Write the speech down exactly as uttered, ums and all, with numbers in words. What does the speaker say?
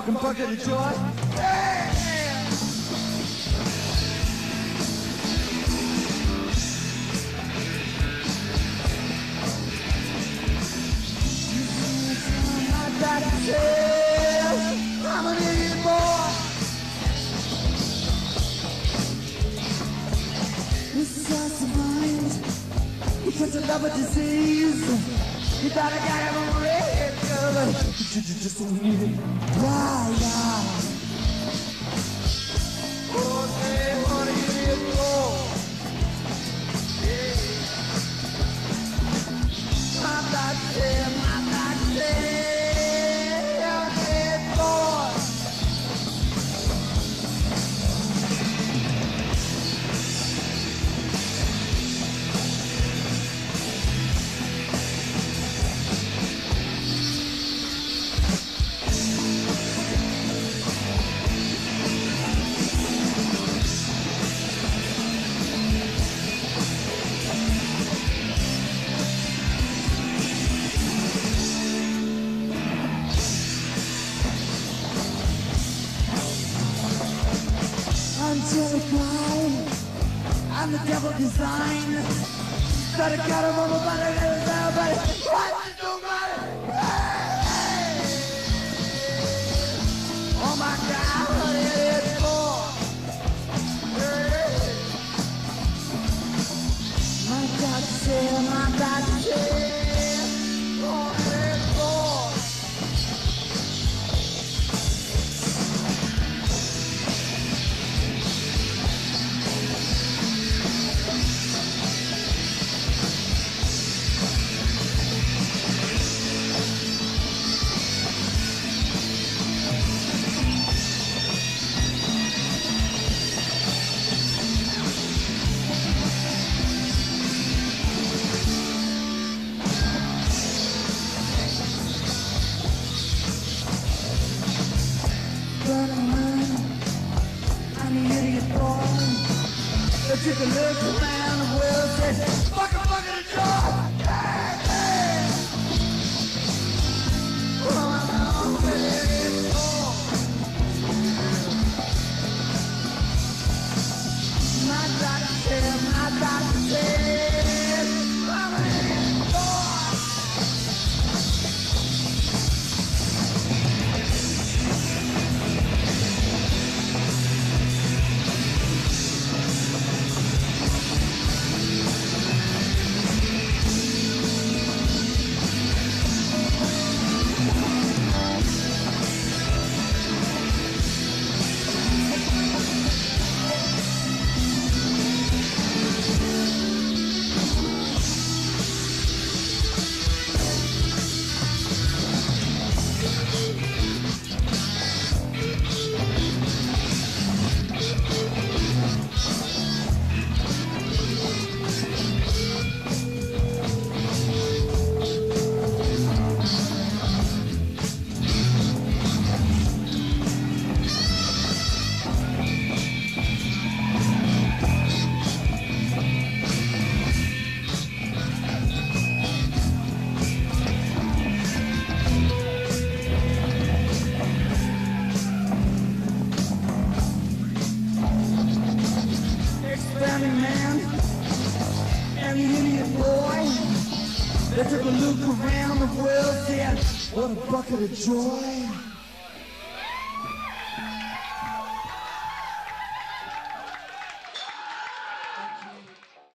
fucking bucket of joy. Yeah! I'm an idiot boy. This is just a mind. You put the love of disease. You thought I got him on red, girl. You just don't need it. Yeah, yeah. Oh, say, what an idiot boy. Yeah. I'm not there, I'm not there. I'm terrified, I'm the devil design. Gotta cut him over by the little down, but what to do, man? Hey! Oh my God, what it is for? Hey! My God, say, my God, say, what it is for? I'm an idiot boy. They took a look around the world and said, fuck a bucket of joy. Yeah, yeah. Oh, I'm an idiot boy. My doctor said, my doctor said, I'm an idiot boy. Man and the idiot boy. They took a look around the world, said, what a bucket of joy.